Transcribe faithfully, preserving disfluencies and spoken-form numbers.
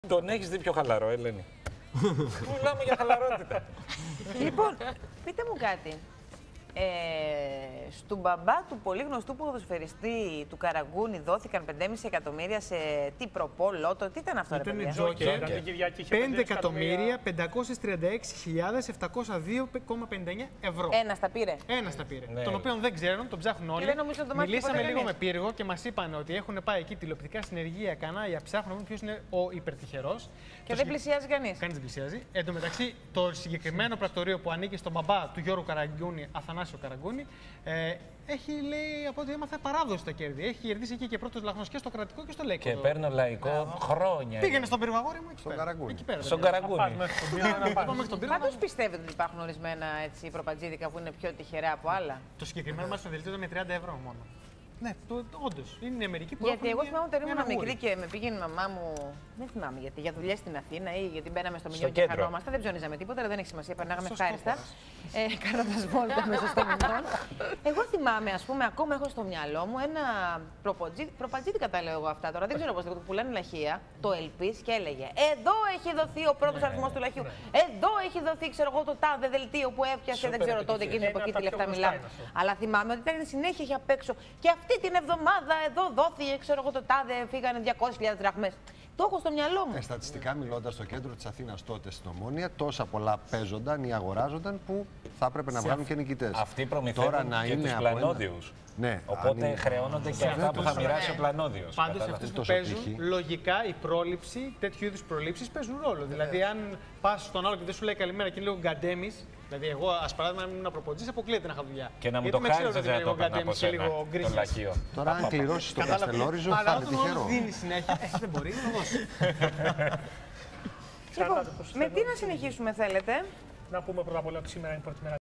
Τον έχεις δει πιο χαλαρό, Ελένη? Μιλάμε για χαλαρότητα. Λοιπόν, πείτε μου κάτι. Ε, στον μπαμπά του πολύ γνωστού ποδοσφαιριστή του Καραγκούνη δόθηκαν πέντε κόμμα πέντε εκατομμύρια σε τι προπό, λότο, τι ήταν αυτό? Ήταν ρε παιδιά? Τζόκερ, πέντε εκατομμύρια πεντακόσιες τριάντα έξι χιλιάδες επτακόσια δύο κόμμα πενήντα εννέα ευρώ. Ένα τα πήρε. Ένα τα πήρε. Ναι. Τον οποίο δεν ξέρουν, τον ψάχνουν όλοι. δεν νομίζω το μάθει Μιλήσαμε ποτέ λίγο κανείς. με πύργο και μας είπαν ότι έχουν πάει εκεί τηλεοπτικά συνεργεία, κανάλια, ψάχνουν ποιος είναι ο υπερτυχερός. Και δεν πλησιάζει κανείς. Κανείς δεν πλησιάζει. Εν τω μεταξύ, το συγκεκριμένο πρακτορείο που ανήκει στον μπαμπά του Γιώργου Καραγκούνη, Αθανάσιο Καραγκούνη, ε, έχει, λέει, από ό,τι έμαθα, παράδοση τα κέρδη. Έχει κερδίσει εκεί και πρώτος λαχνός και στο κρατικό και στο λαϊκό. Και παίρνω λαϊκό χρόνια. Πήγαινε στον πύργο, αγόρι μου, εκεί Στον πέρα. Καραγκούνη. Εκεί πέρα, Στον δηλαδή. Καραγκούνη. Πάντως πιστεύετε ότι υπάρχουν ορισμένα έτσι, προπατζίδικα που είναι πιο τυχερά από άλλα? Το συγκεκριμένο μας δελτίο με τριάντα ευρώ μόνο. Ναι, όντως. Είναι μερικοί που Γιατί έχουν εγώ μια- θυμάμαι όταν ήμουν ένα μικρή γούρι. και με πήγαινε η μαμά μου. Δεν θυμάμαι γιατί, για δουλειές στην Αθήνα ή γιατί μπαίναμε στο Στο μηνιό και κέντρο. χανόμαστε. Δεν ψωνίζαμε τίποτα, αλλά δεν έχει σημασία. Περνάγαμε Στο ευχάριστα. Ε, Κάνοντας βόλτα μέσα στο μηνιό. Εγώ θυμάμαι, ας πούμε, ακόμα έχω στο μυαλό μου ένα προπατζίδικα τα λέω εγώ αυτά τώρα. Δεν ξέρω πώς λέγεται. Που πουλάνε λαχεία, το Ελπίς και έλεγε εδώ έχει δοθεί ο πρώτος αριθμός του λαχείου. Εδώ έχει δοθεί, ξέρω εγώ, το τάδε δελτίο που έπιασε. Δεν ξέρω τότε εκείνη την εποχή τι λεφτά μιλάμε. Αλλά θυμάμαι ότι ήταν συνέχεια είχε απ' έξω. Και αυτή την εβδομάδα εδώ δόθηκε, ξέρω εγώ, το τάδε, φύγανε διακόσιες χιλιάδες δραχμές. Το έχω στο μυαλό μου. Ε, στατιστικά μιλώντας, στο κέντρο της Αθήνας τότε στην Ομόνια, τόσα πολλά παίζονταν ή αγοράζονταν που θα έπρεπε να βγάλουν και νικητές. Αυτοί προμηθεύουν και τους από πλανόδιους. Ναι, Οπότε είναι... χρεώνονται και αυτά που θα μοιράσει ο πλανόδιος. Πάντως αυτούς που τόσο παίζουν, π.χ. λογικά η πρόληψη, τέτοιου είδους προλήψεις παίζουν ρόλο. Δηλαδή, αν πας στον άλλο και δεν σου λέει καλημέρα και είναι λίγο γκαντέμις, δηλαδή εγώ, ας παράδειγμα, αν ήμουν προπονητής, αποκλείεται να είχα δουλειά. Και να μου Γιατί το με χάριζε ξέρω ότι να είναι το λίγο έκανα από γκαντέμις και σένα, λίγο το γκρίζας. λαχείο. Τώρα, αν κληρώσεις το Καστελόριζο, θα Αλλά είναι όταν όμως τυχερό. δίνει συνέχεια, ε, δεν μπορεί να δώσει. Λοιπόν, με τι να συνεχίσουμε θέλετε? Να πούμε πρώτα απ' όλα ότι σήμερα είναι πρώτη μέρα